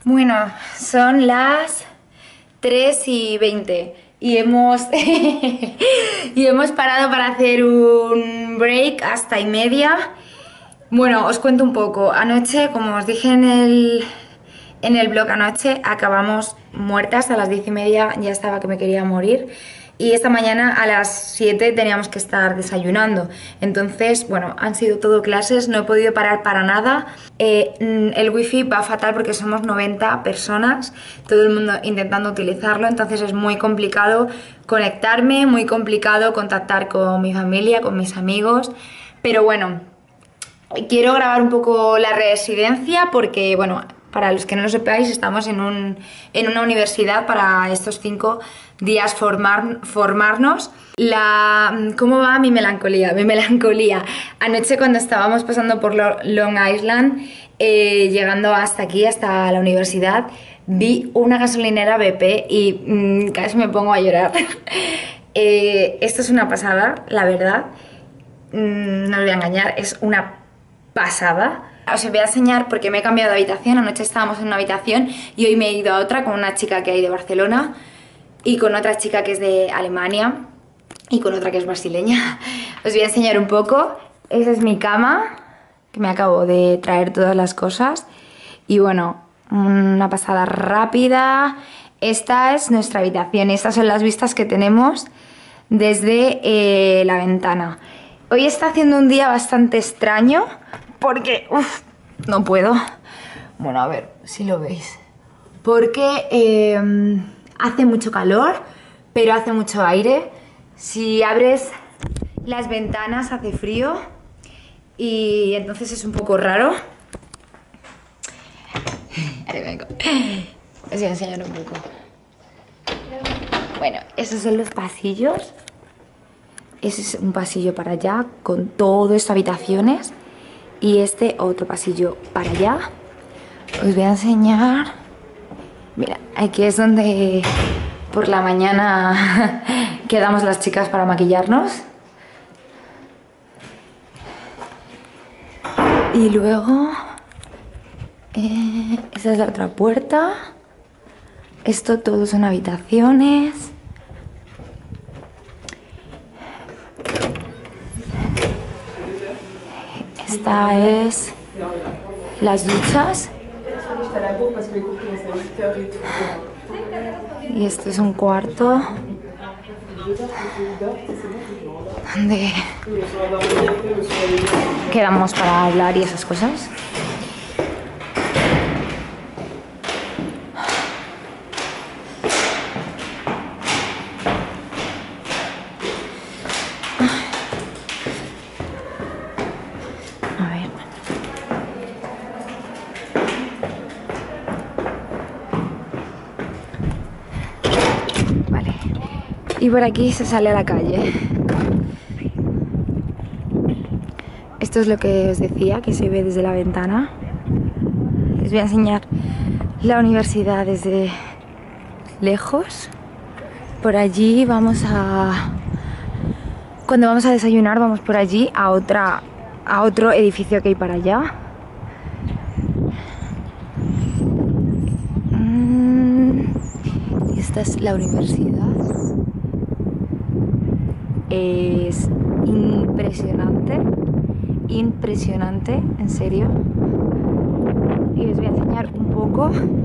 Bueno, son las 3:20 y hemos, y hemos parado para hacer un break hasta y media. Bueno, os cuento un poco. Anoche, como os dije en el blog anoche, acabamos muertas a las 10:30, ya estaba que me quería morir. Y esta mañana a las 7 teníamos que estar desayunando. Entonces, bueno, han sido todo clases, no he podido parar para nada. El wifi va fatal porque somos 90 personas, todo el mundo intentando utilizarlo, entonces es muy complicado conectarme, muy complicado contactar con mi familia, con mis amigos. Pero bueno, quiero grabar un poco la residencia porque, bueno, para los que no lo sepáis, estamos en una universidad para estos 5 días formarnos. ¿Cómo va mi melancolía? Mi melancolía. Anoche cuando estábamos pasando por Long Island, llegando hasta aquí, hasta la universidad, vi una gasolinera BP y casi me pongo a llorar. Esto es una pasada, la verdad. No os voy a engañar, es una pasada. Os voy a enseñar porque me he cambiado de habitación. Anoche estábamos en una habitación y hoy me he ido a otra con una chica que hay de Barcelona y con otra chica que es de Alemania y con otra que es brasileña. Os voy a enseñar un poco. Esa es mi cama, que me acabo de traer todas las cosas. Y bueno, una pasada rápida. Esta es nuestra habitación y estas son las vistas que tenemos desde la ventana. Hoy está haciendo un día bastante extraño porque, no puedo. Bueno, a ver si lo veis. Porque hace mucho calor, pero hace mucho aire. Si abres las ventanas hace frío y entonces es un poco raro. Ahí vengo. Os voy a enseñar un poco. Bueno, esos son los pasillos. Ese es un pasillo para allá con todo esto habitaciones y este otro pasillo para allá. Os voy a enseñar. Mira, aquí es donde por la mañana quedamos las chicas para maquillarnos. Y luego esa es la otra puerta. Esto todo son habitaciones. Esta es las duchas. Y este es un cuarto donde quedamos para hablar y esas cosas. Vale. Y por aquí se sale a la calle. Esto es lo que os decía, que se ve desde la ventana. Les voy a enseñar la universidad desde lejos. Por allí vamos a... Cuando vamos a desayunar vamos por allí a otro edificio que hay para allá. Esta es la universidad. Es impresionante, impresionante, en serio. Y os voy a enseñar un poco.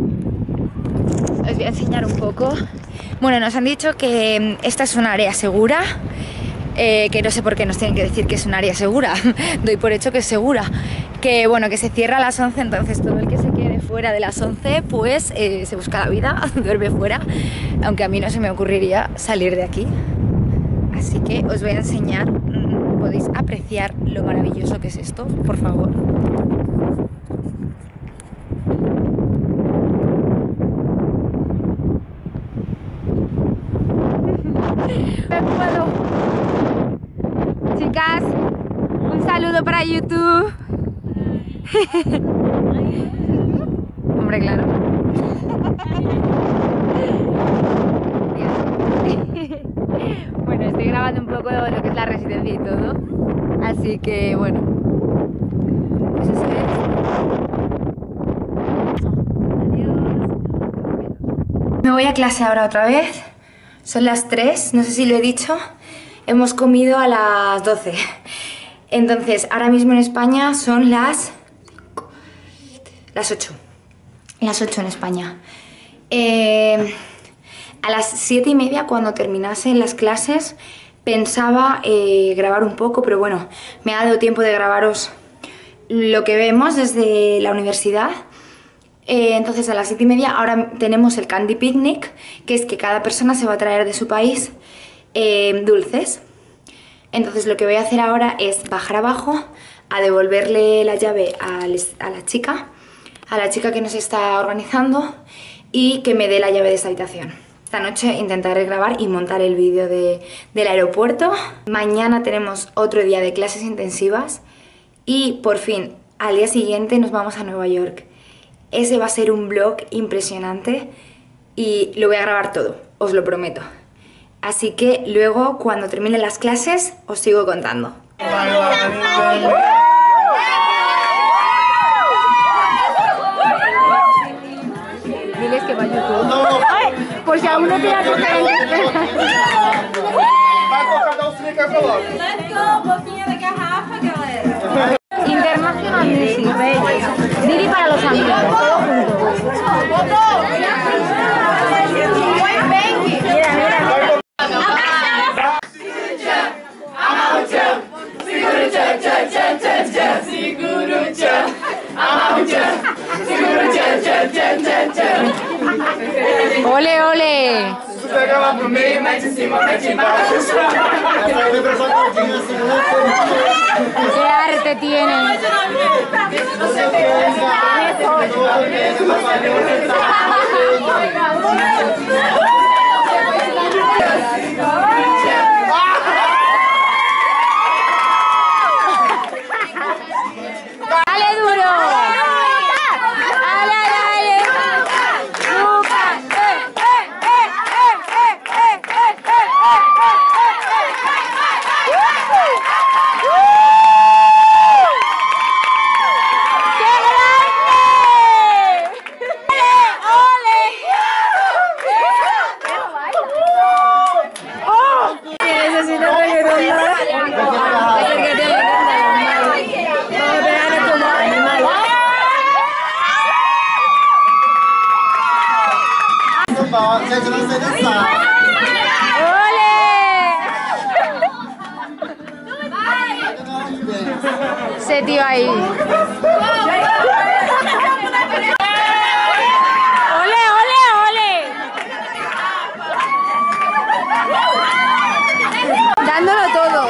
Bueno, nos han dicho que esta es un área segura. Que no sé por qué nos tienen que decir que es un área segura. Doy por hecho que es segura. Que bueno, que se cierra a las 11, entonces todo el que se quede fuera de las 11 pues se busca la vida, duerme fuera. Aunque a mí no se me ocurriría salir de aquí. Así que os voy a enseñar. Podéis apreciar lo maravilloso que es esto, por favor. No puedo. Chicas, un saludo para YouTube. Hombre, claro. Bueno, estoy grabando un poco lo que es la residencia y todo. Así que, bueno. Pues eso es. Adiós. Me voy a clase ahora otra vez. Son las 3, no sé si lo he dicho. Hemos comido a las 12. Entonces, ahora mismo en España son las 8. Las 8 en España. A las 7:30, cuando terminasen las clases, pensaba grabar un poco, pero bueno, me ha dado tiempo de grabaros lo que vemos desde la universidad. Entonces a las 7:30 ahora tenemos el Candy Picnic, que es que cada persona se va a traer de su país dulces. Entonces lo que voy a hacer ahora es bajar abajo a devolverle la llave a la chica que nos está organizando y que me dé la llave de esta habitación. Esta noche intentaré grabar y montar el vídeo del aeropuerto. Mañana tenemos otro día de clases intensivas y por fin al día siguiente nos vamos a Nueva York. Ese va a ser un vlog impresionante y lo voy a grabar todo, os lo prometo. Así que luego, cuando termine las clases, os sigo contando. Diles que va a YouTube. Por si aún no te das cuenta. International Music, Didi para los amigos, todo junto. ¡Ole, ole! ¡Qué arte tienen! ¡Dale duro! ¡Dale, dale! ¡Lucas! ¡Qué grande! ¡Ole, ole! Necesito reggaetón. Se tío ahí. ¡Ole, ole, ole! Dándolo todo.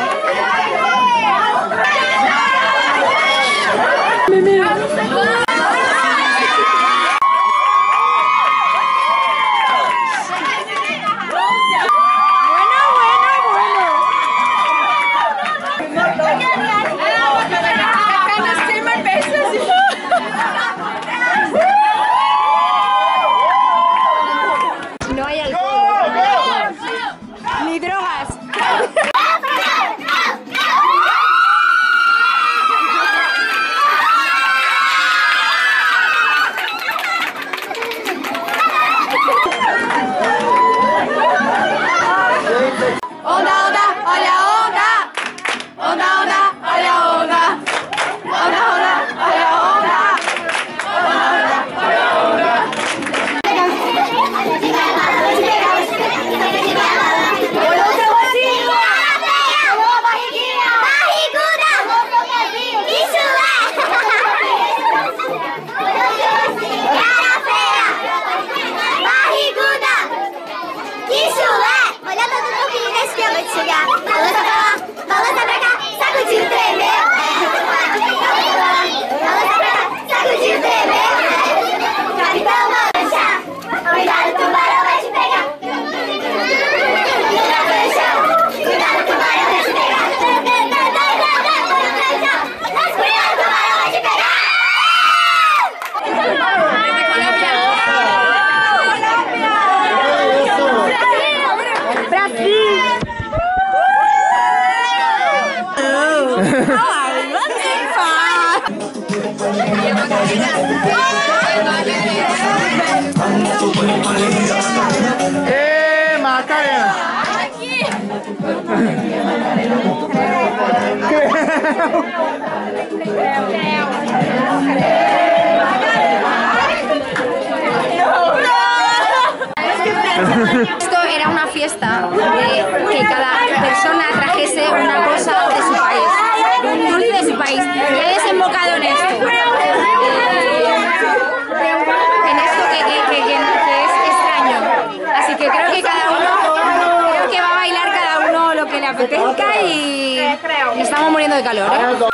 No hay alcohol. Ni drogas. Onda, onda, hola, onda. Onda, onda, hola, onda. Onda, onda, hola, onda. Vamos, Esto era una fiesta de que cada persona trajese una cosa de su país, un dulce de su país, y ha desembocado en esto. En esto que es extraño. Así que creo que cada uno, creo que va a bailar cada uno lo que le apetezca y estamos muriendo de calor, ¿eh?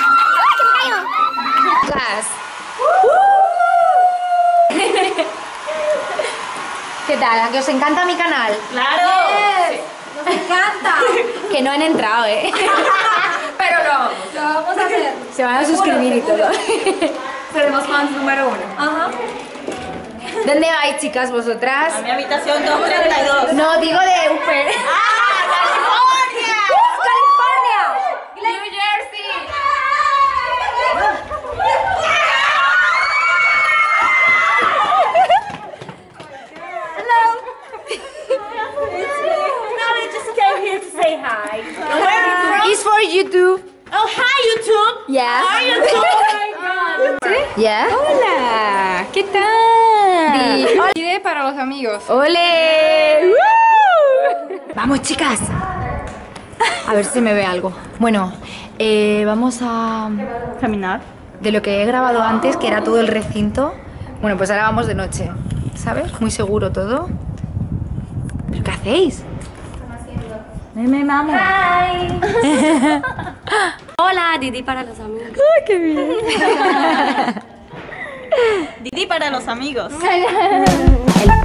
¿Qué tal? ¿A que os encanta mi canal? ¡Claro! Yes. ¡Nos encanta! Que no han entrado, ¿eh? Pero lo vamos a hacer. Se van a suscribir y todo. Seremos fans número 1. Ajá. ¿Dónde vais, chicas, vosotras? A mi habitación 232. No, digo de Uber. ¡Ah, California! ¡California! New Jersey. No, we just came here to say hi. Where are you from? It's for YouTube. Oh, hi, YouTube. Yeah. Hi, YouTube. Oh my God. Yeah. Hola, ¿qué tal? Hola. Idea para los amigos. ¡Ole! ¡Woo! Vamos, chicas. A ver si me ve algo. Bueno, vamos a... Caminar. De lo que he grabado antes, que era todo el recinto. Bueno, pues ahora vamos de noche, ¿sabes? Muy seguro todo. ¿Pero qué hacéis? Me mamo. Hola, Didi para los amigos. ¡Ay, qué bien! Didi para los amigos. El